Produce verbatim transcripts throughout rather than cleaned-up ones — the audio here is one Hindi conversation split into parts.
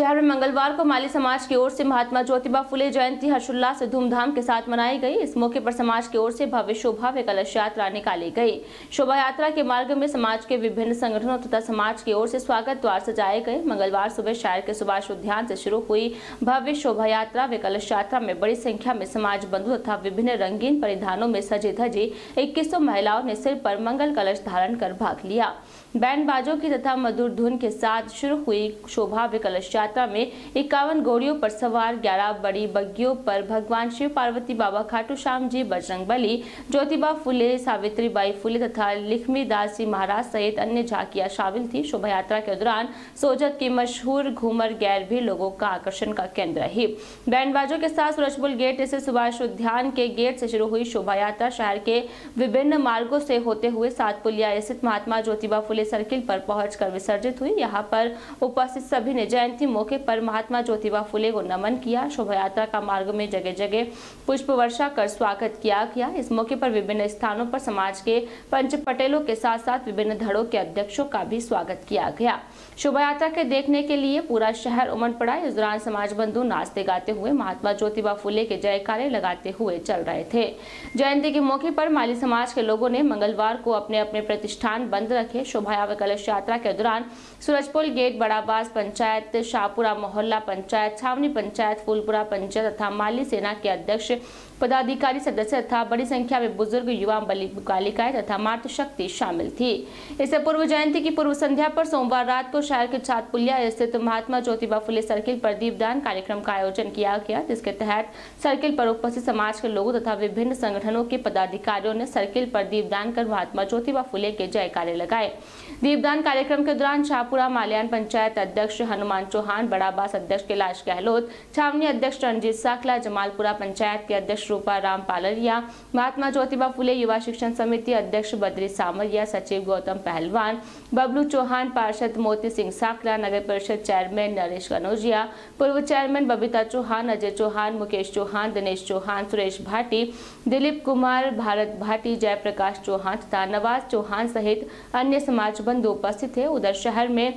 शहर में मंगलवार को माली समाज की ओर से महात्मा ज्योतिबा फुले जयंती हर्षोल्लास से धूमधाम के साथ मनाई गई। इस मौके पर समाज की ओर से भव्य शोभा व कलश यात्रा निकाली गई। शोभा यात्रा के मार्ग में समाज के विभिन्न संगठनों तथा समाज की ओर से स्वागत द्वार सजाए गए। मंगलवार सुबह शहर के सुभाष उद्यान से शुरू हुई भव्य शोभा यात्रा व कलश यात्रा में बड़ी संख्या में समाज बंधु तथा विभिन्न रंगीन परिधानों में सजी धजी इक्कीस सौ महिलाओं ने सिर पर मंगल कलश धारण कर भाग लिया। बैंड बाजों की तथा मधुर धुन के साथ शुरू हुई शोभा व कलश यात्रा में इक्यावन घोड़ियों पर सवार ग्यारह बड़ी बग्गियों पर भगवान शिव पार्वती, बाबा खाटू श्याम जी, बजरंगबली, ज्योतिबा फुले, सावित्रीबाई फुले तथा लक्ष्मीदास जी महाराज सहित अन्य झांकियां शामिल थी। शोभा यात्रा के दौरान सोजत की मशहूर घूमर गैर भी लोगों का आकर्षण का केंद्र रही। बैंड बाजों के साथ सूरजपुर गेट से सुभाष उद्यान के गेट से शुरू हुई शोभा यात्रा शहर के विभिन्न मार्गों से होते हुए सात पुलिया स्थित महात्मा ज्योतिबा फुले सर्किल पर पहुंचकर विसर्जित हुई। यहां पर उपस्थित सभी ने जयंती मौके पर महात्मा ज्योतिबा फुले को नमन किया। शोभा यात्रा का मार्ग में जगह जगह पुष्प वर्षा कर स्वागत किया गया। इस मौके पर विभिन्न स्थानों पर समाज के पंच पटेलों के साथ साथ विभिन्न धड़ों के अध्यक्षों का भी स्वागत किया गया। शोभा यात्रा के देखने के लिए पूरा शहर उमड़ पड़ा। इस दौरान समाज बंधु नाचते गाते हुए महात्मा ज्योतिबा फुले के जयकारे लगाते हुए चल रहे थे। जयंती के मौके पर माली समाज के लोगों ने मंगलवार को अपने अपने प्रतिष्ठान बंद रखे। शोभा व कलश यात्रा के दौरान सूरजपुर गेट, बड़ाबास पंचायत, शाहपुरा मोहल्ला पंचायत, छावनी पंचायत, फूलपुरा पंचायत तथा माली सेना के अध्यक्ष, पदाधिकारी, सदस्य तथा बड़ी संख्या में बुजुर्ग, युवा, बालिकाएं तथा मातृशक्ति शामिल थी। इससे पूर्व जयंती की पूर्व संध्या पर सोमवार रात को शहर के सात पुलिया स्थित महात्मा ज्योतिबा फुले सर्किल पर दीपदान कार्यक्रम का आयोजन किया गया, जिसके तहत सर्किल पर उपस्थित समाज के लोगों तथा विभिन्न संगठनों के पदाधिकारियों ने सर्किल पर दीपदान कर महात्मा ज्योतिबा फुले के जयकारे लगाए। दीपदान कार्यक्रम के दौरान शाहपुरा माल्यान पंचायत अध्यक्ष हनुमान चौहान, बड़ाबास अध्यक्ष कैलाश गहलोत, छावनी अध्यक्ष रणजीत साखला, जमालपुरा पंचायत के अध्यक्ष रूपा राम पालरिया, महात्मा ज्योतिबा फुले युवा शिक्षण समिति अध्यक्ष बद्री सामरिया, सचिव गौतम पहलवान, बबलू चौहान, पार्षद मोती सिंह साखला, नगर परिषद चेयरमैन नरेश कनौजिया, पूर्व चेयरमैन बबीता चौहान, अजय चौहान, मुकेश चौहान, दिनेश चौहान, सुरेश भाटी, दिलीप कुमार, भारत भाटी, जयप्रकाश चौहान तथा नवाज चौहान सहित अन्य समाज बंधु उपस्थित थे। उधर शहर में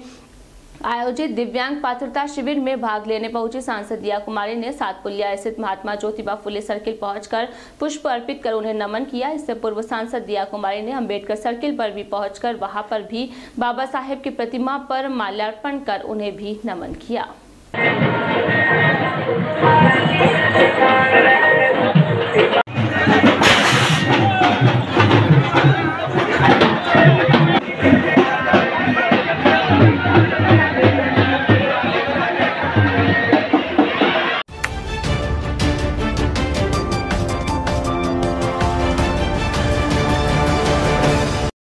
आयोजित दिव्यांग पात्रता शिविर में भाग लेने पहुंची सांसद दिया कुमारी ने सात पुलिया स्थित महात्मा ज्योतिबा फुले सर्किल पहुंचकर पुष्प अर्पित कर उन्हें नमन किया। इससे पूर्व सांसद दिया कुमारी ने अंबेडकर सर्किल पर भी पहुंचकर वहां पर भी बाबा साहेब की प्रतिमा पर माल्यार्पण कर उन्हें भी नमन किया।